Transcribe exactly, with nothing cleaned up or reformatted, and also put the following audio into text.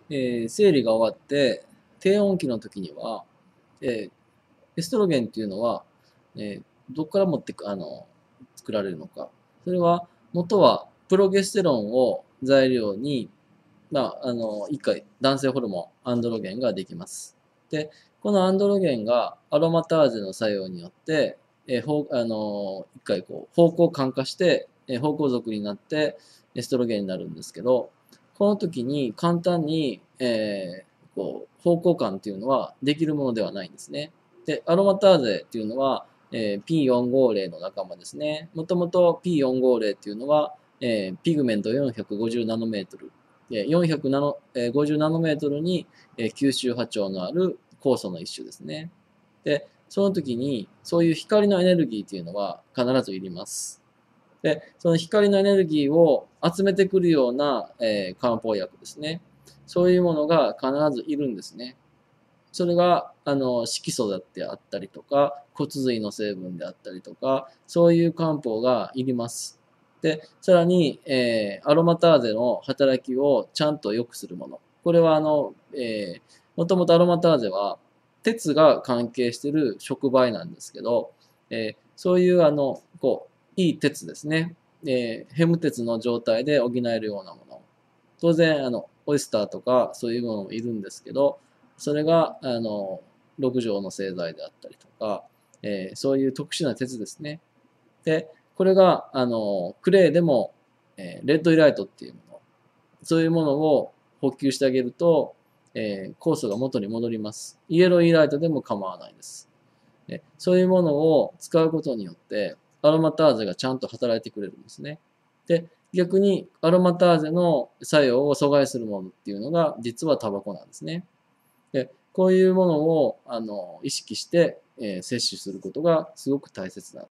えー生理が終わって低温期の時には、えーエストロゲンっていうのは、えーどこから持ってく、あの、作られるのか。それは、元はプロゲステロンを材料に、まあ、あの、一回男性ホルモン、アンドロゲンができます。で、このアンドロゲンがアロマターゼの作用によって、えーほうあの一回こう方向感化して、えー方向属になってエストロゲンになるんですけど、この時に簡単に、えーこう方向感っていうのはできるものではないんですね。で、アロマターゼっていうのは、えー ピーよんごーゼロ の仲間ですね。もともと ピーよんごーゼロ っていうのは、えーピグメントよんひゃくごじゅうナノメートル、よんひゃくごじゅうナノメートルに吸収波長のある酵素の一種ですね。で、その時に、そういう光のエネルギーっていうのは必ずいります。で、その光のエネルギーを集めてくるような、えー漢方薬ですね。そういうものが必ずいるんですね。それが、あの、色素だってあったりとか、骨髄の成分であったりとか、そういう漢方がいります。で、さらに、えーアロマターゼの働きをちゃんと良くするもの。これは、あの、えー、もともとアロマターゼは、鉄が関係している触媒なんですけど、えーそういう、あの、こう、いい鉄ですね。えーヘム鉄の状態で補えるようなもの。当然、あの、オイスターとかそういうものもいるんですけど、それが、あの、六条の製剤であったりとか、えーそういう特殊な鉄ですね。で、これが、あの、クレーでも、えーレッドイライトっていうもの、そういうものを補給してあげると、えー酵素が元に戻ります。イエローイライトでも構わないです。でそういうものを使うことによって、アロマターゼがちゃんと働いてくれるんですね。で、逆にアロマターゼの作用を阻害するものっていうのが実はタバコなんですね。で、こういうものをあの意識して、えー摂取することがすごく大切なん